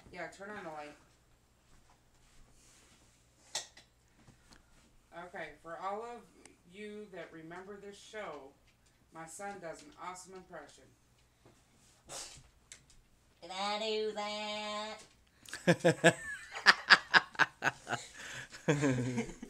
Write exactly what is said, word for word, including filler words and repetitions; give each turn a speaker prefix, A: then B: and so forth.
A: Yeah, turn on the light. Okay, for all of you that remember this show, my son does an awesome impression.
B: Did I do that?